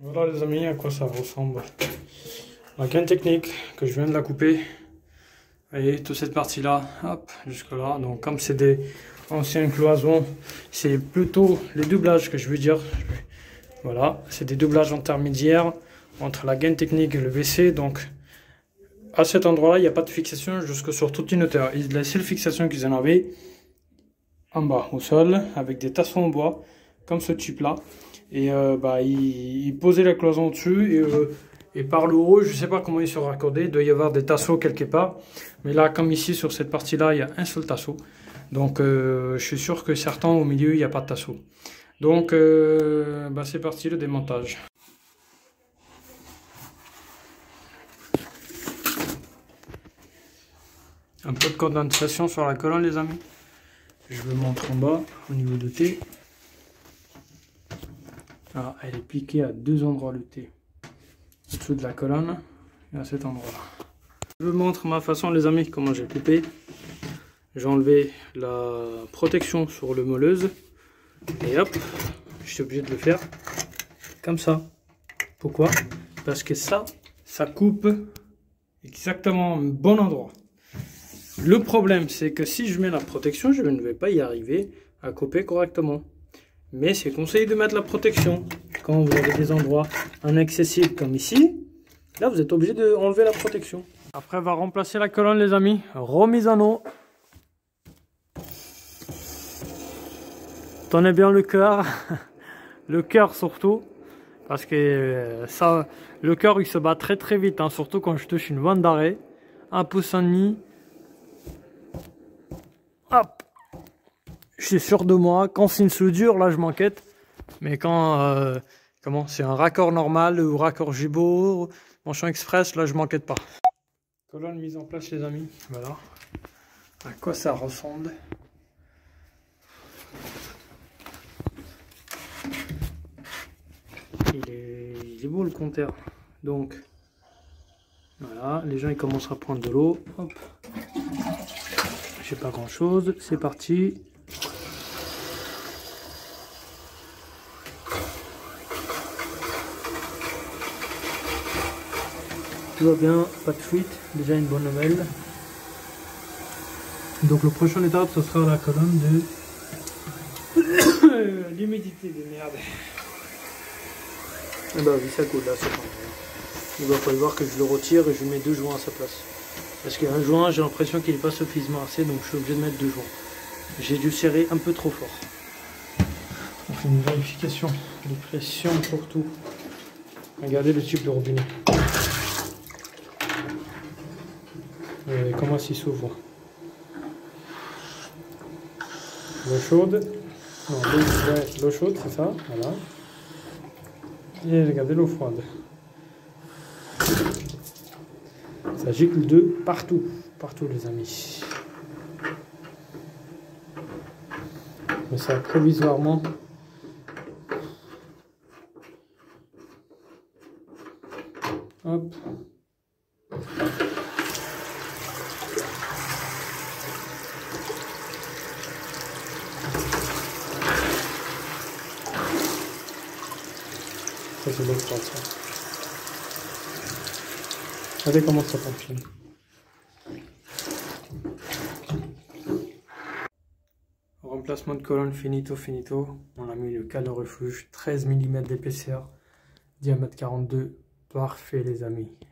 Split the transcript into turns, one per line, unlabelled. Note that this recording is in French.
Voilà les amis, à quoi ça ressemble la gaine technique que je viens de la couper. Vous voyez, toute cette partie là, hop, jusque là. Donc comme c'est des anciens cloisons, c'est plutôt les doublages que je veux dire. Voilà, c'est des doublages intermédiaires entre la gaine technique et le WC. Donc à cet endroit là, il n'y a pas de fixation jusque sur toute une hauteur. La seule fixation qu'ils en avaient en bas au sol avec des tassons en bois comme ce type là. Et il posait la cloison dessus et par le haut, je sais pas comment ils sont raccordés, il doit y avoir des tasseaux quelque part. Mais là, comme ici sur cette partie-là, il y a un seul tasseau. Donc je suis sûr que certains au milieu, il n'y a pas de tasseau. Donc c'est parti le démontage. Un peu de condensation sur la colonne les amis. Je vous montre en bas au niveau de T. Alors, elle est piquée à deux endroits le T. Au-dessous de la colonne et à cet endroit-là. Je vous montre ma façon les amis, comment j'ai coupé. J'ai enlevé la protection sur le moleuse. Et hop, je suis obligé de le faire comme ça. Pourquoi? Parce que ça coupe exactement au bon endroit. Le problème, c'est que si je mets la protection, je ne vais pas y arriver à couper correctement. Mais c'est conseillé de mettre la protection. Quand vous avez des endroits inaccessibles comme ici, là vous êtes obligé d'enlever la protection. Après on va remplacer la colonne les amis. Remise en eau. Tenez bien le cœur. Le cœur surtout. Parce que ça, le cœur il se bat très très vite. Hein, surtout quand je touche une bande d'arrêt. 1,5 pouce. Hop. Je suis sûr de moi, quand c'est une soudure, là je m'inquiète. Mais quand c'est un raccord normal ou raccord Gibo, manchon express, là je m'inquiète pas. Colonne mise en place les amis, voilà. À quoi ça ressemble? Il est beau le compteur. Donc voilà, les gens ils commencent à prendre de l'eau. Hop. J'ai pas grand chose, c'est parti. Tout va bien, pas de fuite, déjà une bonne nouvelle. Donc le prochain étape, ce sera la colonne de l'humidité de merde. Et bah oui, ça coule là, c'est pas grave. Il va falloir que je le retire et je mets 2 joints à sa place. Parce qu'un joint, j'ai l'impression qu'il n'est pas suffisamment assez, donc je suis obligé de mettre 2 joints. J'ai dû serrer un peu trop fort. On fait une vérification de pression pour tout. Regardez le tube de robinet. Comment s'il s'ouvre? L'eau chaude. Non, l'eau chaude, c'est ça. Voilà. Et regardez l'eau froide. Ça gicle de partout. Partout les amis. Mais ça provisoirement. Hop. Ça c'est l'eau froide ça. Regardez comment ça fonctionne. Remplacement de colonne finito. On a mis le canon refuge, 13 mm d'épaisseur, diamètre 42. Parfait les amis.